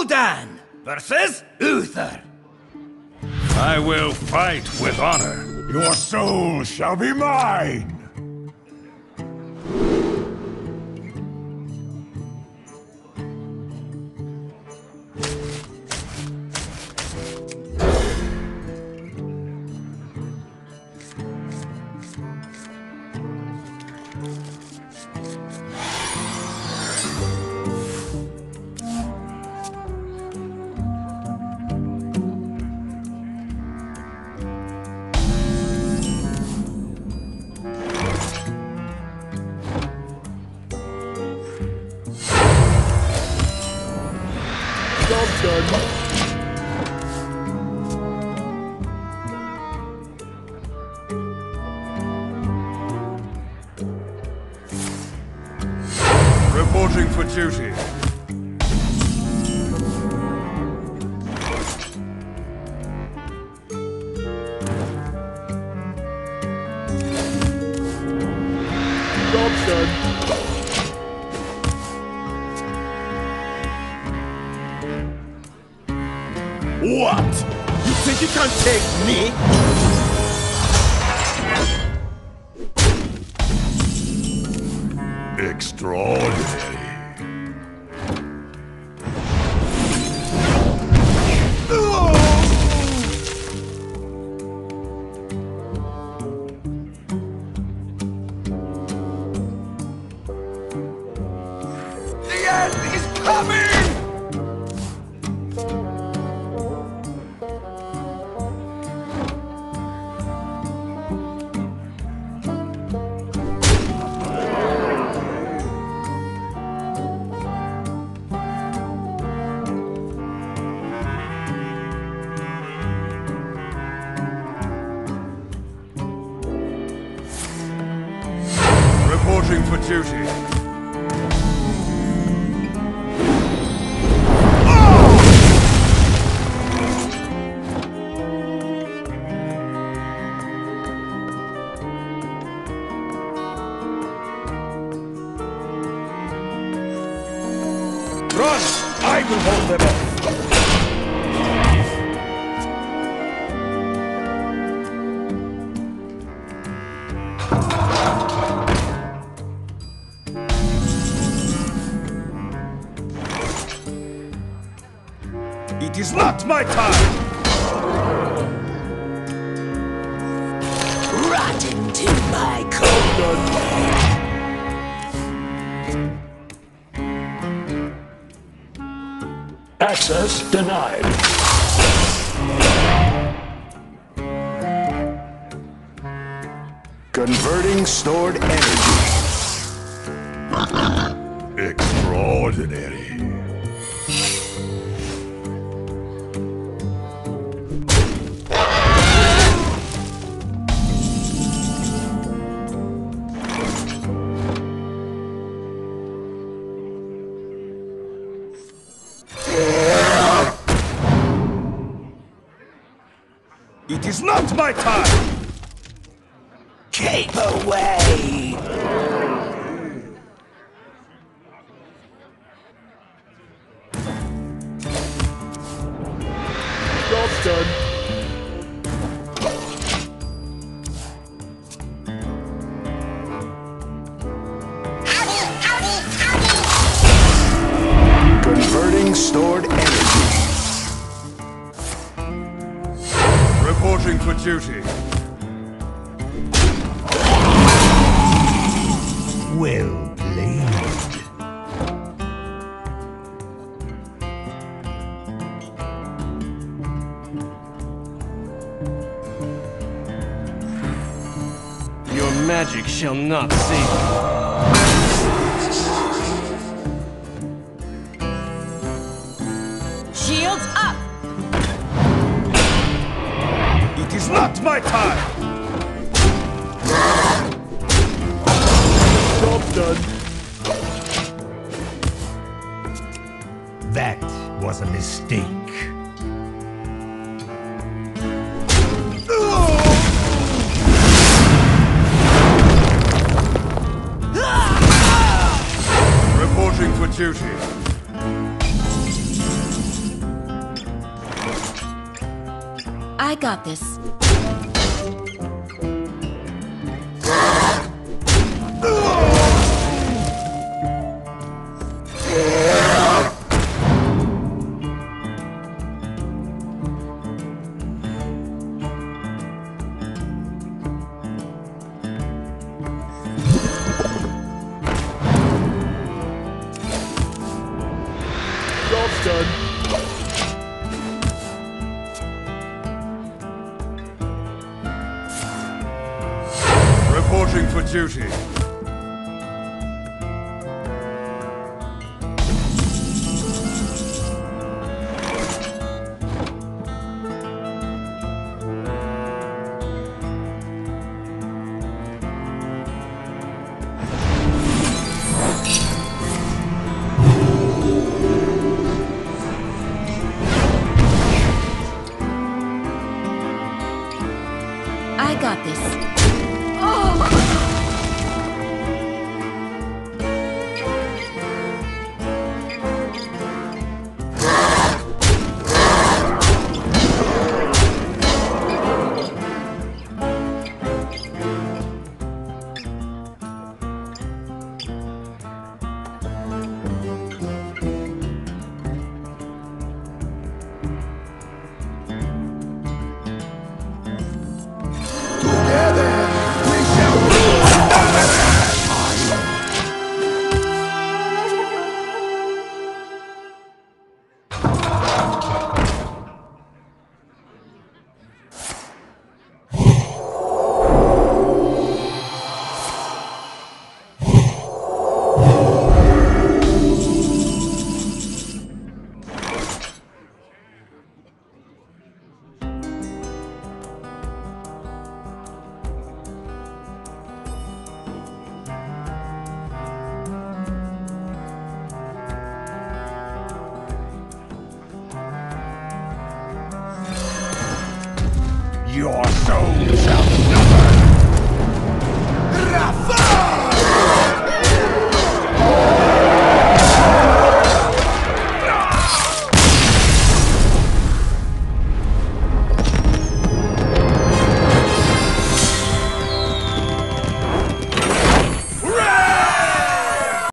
Gul'dan versus Uther. I will fight with honor. Your soul shall be mine! Reporting for duty. Job's done. What? You think you can take me? Extraordinary. The end is coming! Reporting for duty. Run! I will hold them off. It is not my time! Rot into my cold. Access denied. Converting stored energy. Extraordinary. It is not my time! Keep away! Job's done. Converting stored energy. Reporting for duty. Well played. Your magic shall not save you. Shields up! It is not my time! Job's done. That was a mistake. Reporting for duty. I got this. Job's done. Reporting for duty. I got this. Your soul shall